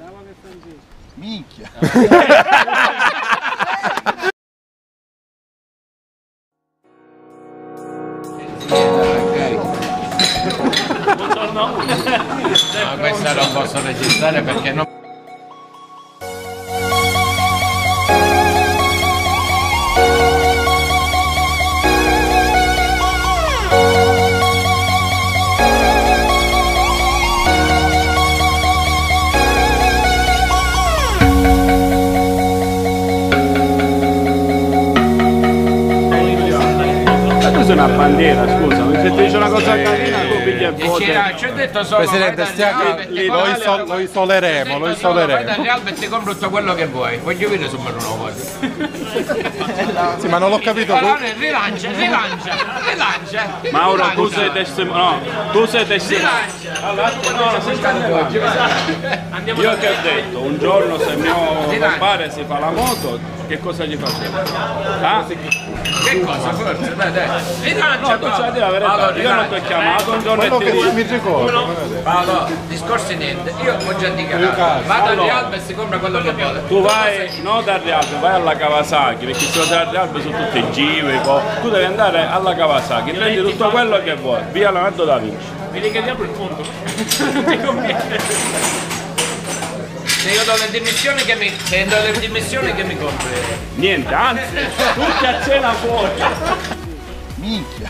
Minchia. No, questa non posso registrare perché non... Una bandiera, scusa, se ti dice una cosa carina tu pigli e voti. Ci ho detto solo Presidente, lo isoleremo, lo isoleremo. Vai dal e ti compro tutto quello che vuoi. Voglio vedere se me lo voglio. Sì, ma non l'ho capito. Allora, rilancia. Mauro, tu sei testimone. No, tu sei testimone. Allora, io che ho detto, un giorno se mio compare si fa la moto, che cosa gli facciamo? Ah? Che cosa? Forse, dai. No, tu c'hai la verità, io non ti ho chiamato un giorno e ti dico. Mi ricordo. Allora, discorsi niente, io ho già dichiarato, vado a Rialba e si compra quello che vuole. Tu vai, non da Rialba, vai alla Kawasaki, perché se vai a Rialba sono tutti giri, tu devi andare alla Kawasaki, prendi tutto quello che vuoi, via Leonardo da Vinci. Mi richiediamo il fondo. Non ti conviene. Se io do le dimissioni che mi compri. Niente, anzi, tutti a cena fuori. Minchia.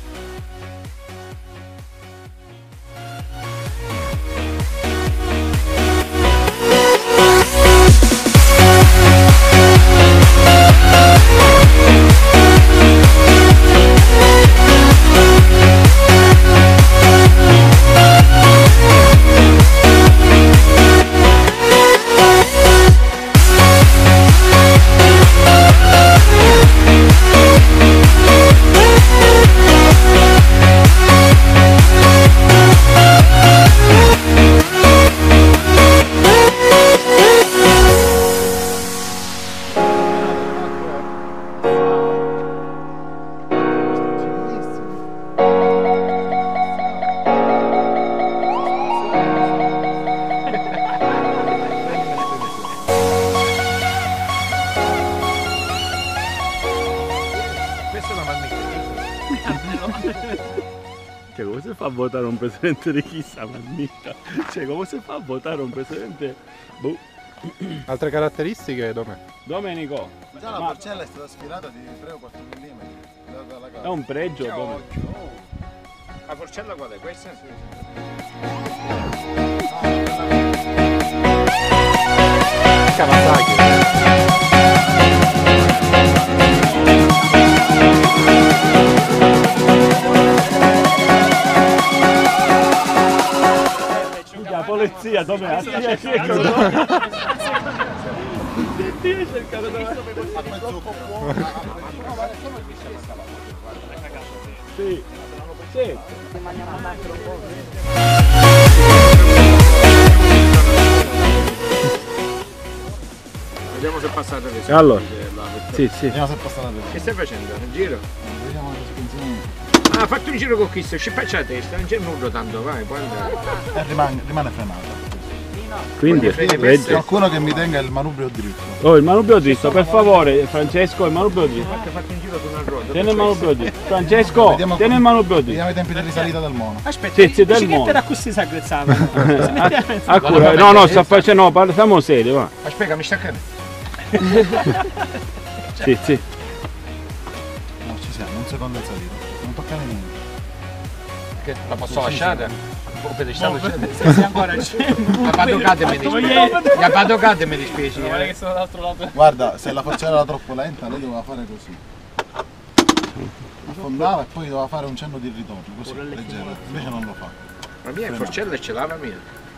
Cioè, come si fa a votare un presidente di chissà Mannita? Cioè, come si fa a votare un presidente? Boh. Altre caratteristiche, dov'è? Domenico. Già la porcella è stata sfilata di 3 o 4 mm. È un pregio, Domenico. La porcella qual è? Questa? Kawasaki. La polizia, dov'è? Sì. Sì. Vediamo se passa la televisione. Allora, sì. Vediamo se passa la Che stai facendo? Un giro? Vediamo se funziona. Ah, fatti un giro con questo, scipaccia la testa, non c'è nulla tanto, vai, puoi andare. Rimane frenata. Quindi, C'è qualcuno che mi tenga il manubrio dritto. Oh, il manubrio dritto, per favore, Francesco, il manubrio dritto. Fatti un giro su una ruota. Tieni il manubrio dritto. Francesco, tieni il manubrio dritto. Vediamo i tempi di risalita del mono. Aspetta, Sì, del mono. era così sagrezzava. No, sta facendo, no, parliamo serio, va. Aspetta, mi sta cadendo. Sì. No, ci siamo, un secondo in salita. Non toccare niente. Che la posso lasciare? Sei ancora la patocate mi dispiace. Guarda che sono dall'altro lato. Guarda, se la porcella era troppo lenta, lei doveva fare così. Affondava e poi doveva fare un cenno di ritorno, così, leggero. Invece non lo fa. La mia forcella ce l'ha la mia.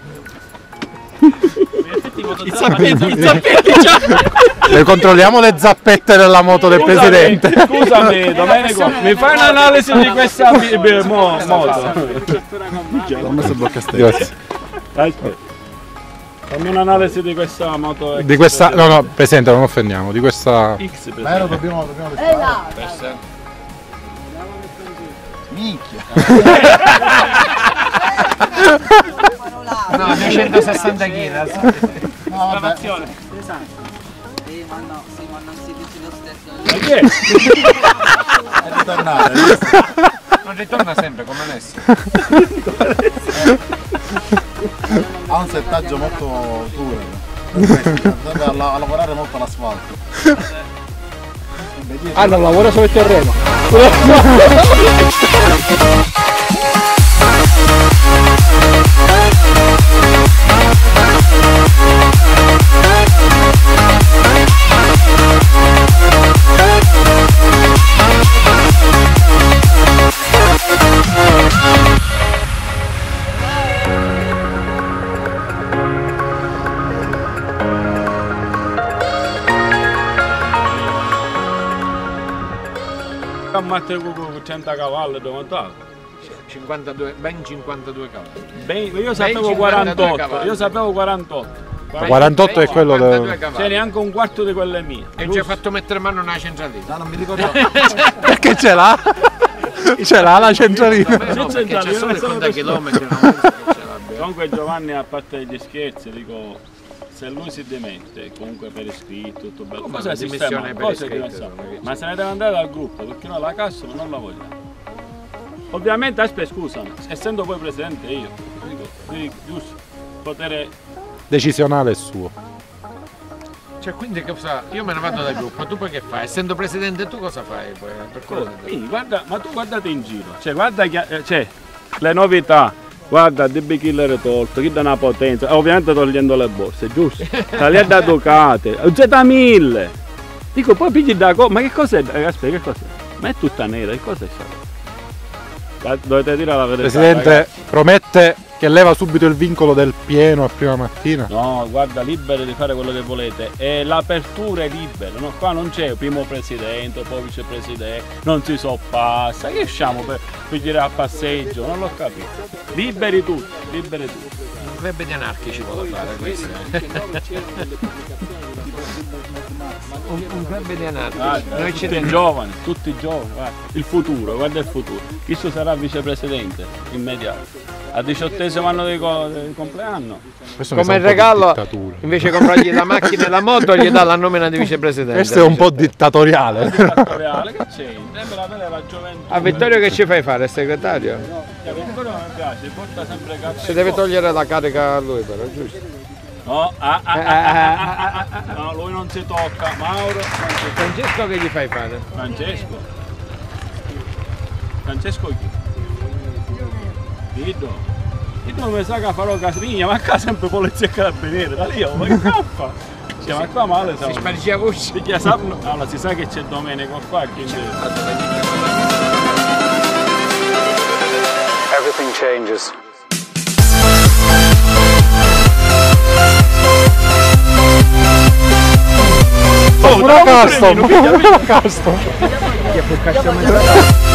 I zappetti già. Le controlliamo le zappette della moto del presidente. Scusami, Domenico, mi fai un'analisi di questa moto? L'ho messo il bloccastello. Aspetta. Fammi un'analisi di questa moto. Di questa. No, presidente, non offendiamo. Di questa. X, Ma dobbiamo testare. Minchia. No, 260 kg. Scavazione. Ma non si dice lo stesso. Ma che è? È ritornato. Non ritorna sempre come adesso. Ha un settaggio molto duro. Deve a lavorare molto l'asfalto. Ah, non lavora solo il terreno. Ammatte con 100 cavalli, dove montato? 52, ben 52 cavalli. Beh, io sapevo 48, io sapevo 48. 48 è quello 52 del... cavalli. C'è neanche un quarto di quelle mie. E ci ha fatto mettere mano nella centralina. No, non mi ricordo. Perché ce l'ha? Ce l'ha la centralina. No, perché c'è solo il contachilometri. Comunque Giovanni, a parte gli scherzi, dico, se lui si dimette, comunque per iscritto, tutto bello, Come cosa la sistema? dimissione per Cosa iscritto, deve non è che ma se ne deve andare dal gruppo, perché noi la cassa non la vogliamo. Ovviamente, aspetta, scusami, essendo poi presidente io, dico, giusto, potere... Decisionale è suo. Cioè, quindi cosa? Io me ne vado dal gruppo, tu poi che fai? Essendo presidente tu cosa fai? Poi, per cosa? Sì, guarda, ma tu guardate in giro, cioè guarda cioè, le novità, guarda DB Killer è tolto, chi dà una potenza, ovviamente togliendo le borse, giusto? Tagliate Ducati, Z1000, dico poi pigli da ma che cos'è? Aspetta, che cos'è? Ma è tutta nera, che cos'è stato? Dovete dire la verità. Presidente, ragazzi. promette che leva subito il vincolo del pieno a prima mattina? No, guarda, liberi di fare quello che volete, e l'apertura è libera, no? Qua non c'è primo presidente, poi vicepresidente, non si soppassa, che usciamo per girare a passeggio, non l'ho capito. Liberi tutti, liberi tutti. Un club di anarchici vuole fare questo. un club di anarchici. Noi ci tutti giovani, guarda. Il futuro, guarda il futuro. Chi sarà vicepresidente immediato? A 18° anno di compleanno. Questo mi sa come un po' di regalo, dittatura. invece di comprargli la macchina e la moto, gli dà la nomina di vicepresidente. Questo è un po' dittatoriale. Fattoriale, che c'è? Sembra avere la gioventù. A Vittorio che ci fai fare, segretario? A Vittorio non mi piace, porta sempre caffè. Si deve togliere la carica a lui però, giusto? No, no, lui non si tocca, Mauro non si tocca. Francesco che gli fai fare? Francesco? Francesco chi? Guido? Guido mi sa che farò casmiglia, ma qua sempre polizia e carabinieri, da lì, ma che fa? Cioè, ma qua male Si sparge a voce. Allora si sa che c'è Domenico qua, quindi... Everything changes. Una custom! Una custom!